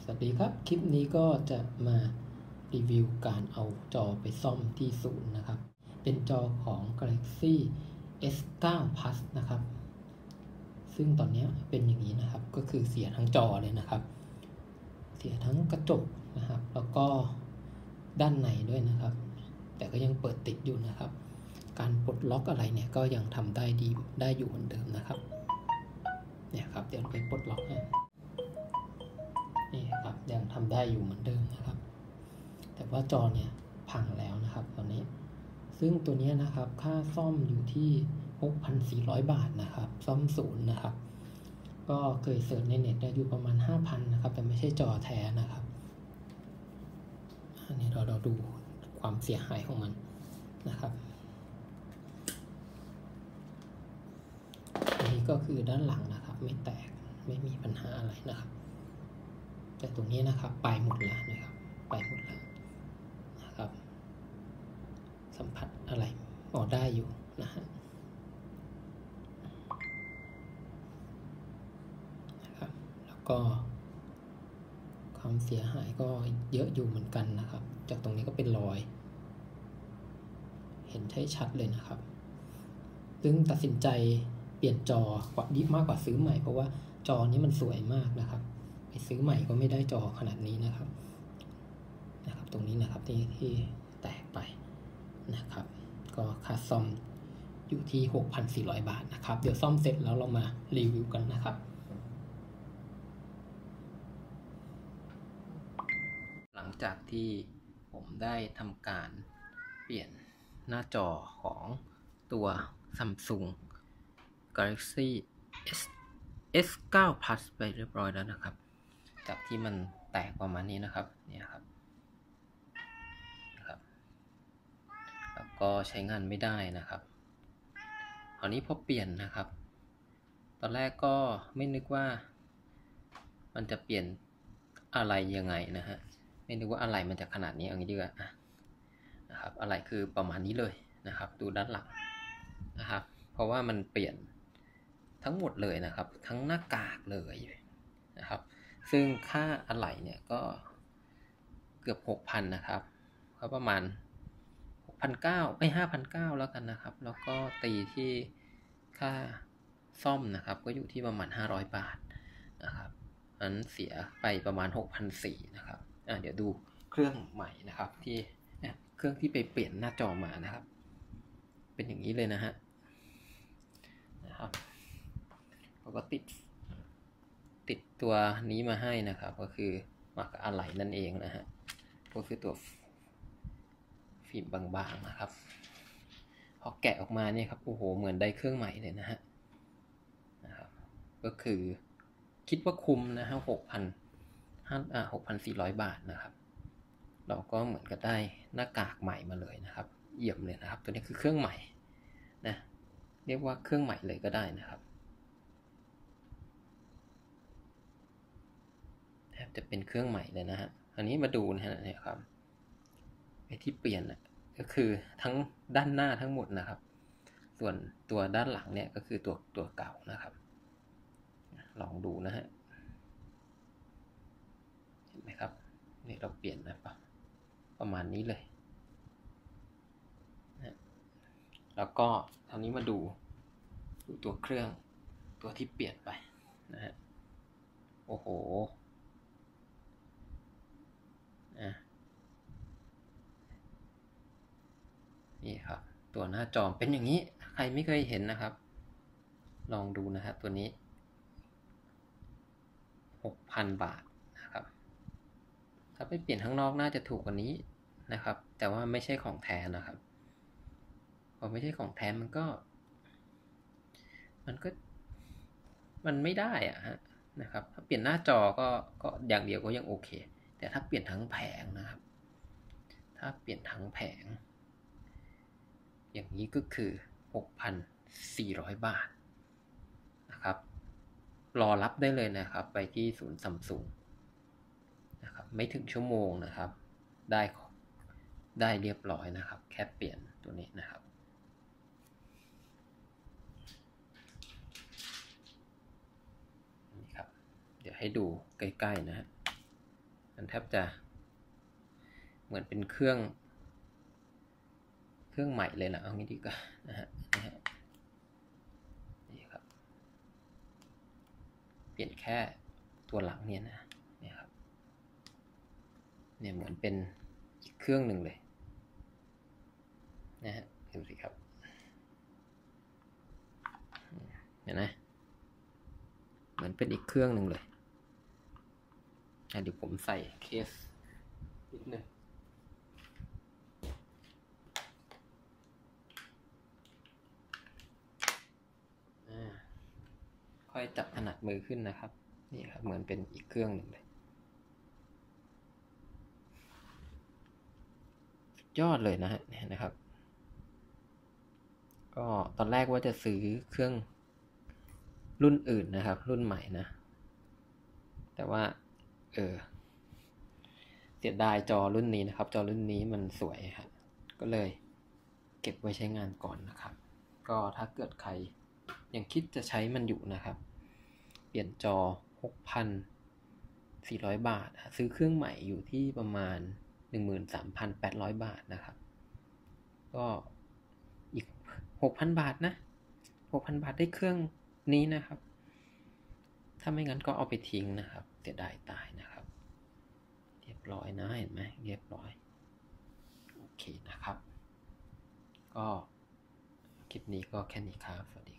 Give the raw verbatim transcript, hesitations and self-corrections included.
วัสดีครับคลิปนี้ก็จะมารีวิวการเอาจอไปซ่อมที่ศูนย์นะครับเป็นจอของ Galaxy เอส ไนน์ Plus นะครับซึ่งตอนนี้เป็นอย่างนี้นะครับก็คือเสียทั้งจอเลยนะครับเสียทั้งกระจกนะครับแล้วก็ด้านในด้วยนะครับแต่ก็ยังเปิดติดอยู่นะครับการปลดล็อกอะไรเนี่ยก็ยังทำได้ดีได้อยู่เหมือนเดิมนะครับเนี่ยครับเดี๋ยวไปปลดล็อกให้นี่ครับยังทำได้อยู่เหมือนเดิมนะครับแต่ว่าจอเนี่ยพังแล้วนะครับตอนนี้ซึ่งตัวนี้นะครับค่าซ่อมอยู่ที่ หกพันสี่ร้อย บาทนะครับซ่อมศูนย์นะครับก็เคยเสิร์ชในเน็ตได้อยู่ประมาณ ห้าพัน นะครับแต่ไม่ใช่จอแท้นะครับอันนี้เราเราดูความเสียหายของมันนะครับอันนี้ก็คือด้านหลังนะครับไม่แตกไม่มีปัญหาอะไรนะครับแต่ตรงนี้นะครับไปหมดแล้วนะครับไปหมดแล้วนะครับสัมผัสอะไรออกได้อยู่นะฮะนะครับแล้วก็ความเสียหายก็เยอะอยู่เหมือนกันนะครับจากตรงนี้ก็เป็นรอยเห็นใช้ชัดเลยนะครับซึ่งตัดสินใจเปลี่ยนจอกว่าดีมากกว่าซื้อใหม่เพราะว่าจอนี้มันสวยมากนะครับไปซื้อใหม่ก็ไม่ได้จอขนาดนี้นะครับนะครับตรงนี้นะครับที่ที่แตกไปนะครับก็ค่าซ่อมอยู่ที่ หกพันสี่ร้อย บาทนะครับเดี๋ยวซ่อมเสร็จแล้วเรามารีวิวกันนะครับหลังจากที่ผมได้ทำการเปลี่ยนหน้าจอของตัว Samsung Galaxy เอส เอส ไนน์ Plus ไปเรียบร้อยแล้วนะครับจากที่มันแตกประมาณนี้นะครับเนี่ยครับนะครับแล้วก็ใช้งานไม่ได้นะครับคราวนี้พอเปลี่ยนนะครับตอนแรกก็ไม่นึกว่ามันจะเปลี่ยนอะไรยังไงนะฮะไม่นึกว่าอะไรมันจะขนาดนี้อย่างนี้ดีกว่านะครับอะไรคือประมาณนี้เลยนะครับดูด้านหลังนะครับเพราะว่ามันเปลี่ยนทั้งหมดเลยนะครับทั้งหน้ากากเลยนะครับซึ่งค่าอะไหล่เนี่ยก็เกือบ หกพัน นะครับก็ประมาณ หกพันเก้าร้อย ไม่ ห้าพันเก้าร้อย แล้วกันนะครับแล้วก็ตีที่ค่าซ่อมนะครับก็อยู่ที่ประมาณห้าร้อยบาทนะครับอันเสียไปประมาณ หกพันสี่ร้อย นะครับอ่ะเดี๋ยวดูเครื่องใหม่นะครับที่เครื่องที่ไปเปลี่ยนหน้าจอมานะครับเป็นอย่างนี้เลยนะฮะนะครับเขาก็ติดติดตัวนี้มาให้นะครับก็คือมากับอะไหล่นั่นเองนะฮะก็คือตัวฟิล์มบางๆนะครับพอแกะออกมาเนี่ยครับโอ้โหเหมือนได้เครื่องใหม่เลยนะฮะนะครับก็คือคิดว่าคุ้มนะฮะหกพันห้าอ่าหกพันสี่ร้อยบาทนะครับเราก็เหมือนกับได้หน้ากากใหม่มาเลยนะครับเยี่ยมเลยนะครับตัวนี้คือเครื่องใหม่นะเรียกว่าเครื่องใหม่เลยก็ได้นะครับแทบจะเป็นเครื่องใหม่เลยนะฮะอันนี้มาดูนะฮะเนี่ยครับไอ้ที่เปลี่ยนนะก็คือทั้งด้านหน้าทั้งหมดนะครับส่วนตัวด้านหลังเนี่ยก็คือตัวตัวเก่านะครับลองดูนะฮะเห็นไหมครับนี่เราเปลี่ยนนะปะประมาณนี้เลยนะแล้วก็คราวนี้มาดูดูตัวเครื่องตัวที่เปลี่ยนไปนะฮะโอ้โหอ่ะนี่ครับตัวหน้าจอเป็นอย่างนี้ใครไม่เคยเห็นนะครับลองดูนะครับตัวนี้ หกพัน บาทนะครับถ้าไปเปลี่ยนข้างนอกน่าจะถูกกว่านี้นะครับแต่ว่าไม่ใช่ของแท้นะครับพอไม่ใช่ของแท้มันก็มันก็มันไม่ได้อะฮะนะครับถ้าเปลี่ยนหน้าจอก็ก็อย่างเดียวก็ยังโอเคแต่ถ้าเปลี่ยนทั้งแผงนะครับถ้าเปลี่ยนทั้งแผงอย่างนี้ก็คือ หกพันสี่ร้อย บาทนะครับรอรับได้เลยนะครับไปที่ศูนย์ Samsung นะครับไม่ถึงชั่วโมงนะครับได้ได้เรียบร้อยนะครับแค่เปลี่ยนตัวนี้นะครับนี่ครับเดี๋ยวให้ดูใกล้ๆนะฮะมันแทบจะเหมือนเป็นเครื่องเครื่องใหม่เลยนะเอางี้ดีกว่านะฮะนะฮะนี่ครับเปลี่ยนแค่ตัวหลังเนี่ยนะเนี่ยครับเนี่ยเหมือนเป็นอีกเครื่องหนึ่งเลยนะฮะดูสิครับเห็นไหมเหมือนเป็นอีกเครื่องหนึ่งเลยเดี๋ยวผมใส่เคสนิดนึงค่อยจับถนัดมือขึ้นนะครับนี่ครับเหมือนเป็นอีกเครื่องหนึ่งเลยยอดเลยนะฮะนะครับก็ตอนแรกว่าจะซื้อเครื่องรุ่นอื่นนะครับรุ่นใหม่นะแต่ว่าเออเสียดายจอรุ่นนี้นะครับจอรุ่นนี้มันสวยครับก็เลยเก็บไว้ใช้งานก่อนนะครับก็ถ้าเกิดใครยังคิดจะใช้มันอยู่นะครับเปลี่ยนจอ หกพันสี่ร้อย บาทซื้อเครื่องใหม่อยู่ที่ประมาณ หนึ่งหมื่นสามพันแปดร้อย บาทนะครับก็อีก หกพัน บาทนะ หกพัน บาทได้เครื่องนี้นะครับถ้าไม่งั้นก็เอาไปทิ้งนะครับเสียดายตายนะครับเรียบร้อยนะเห็นไหมเรียบร้อยโอเคนะครับก็คลิปนี้ก็แค่นี้ครับสวัสดี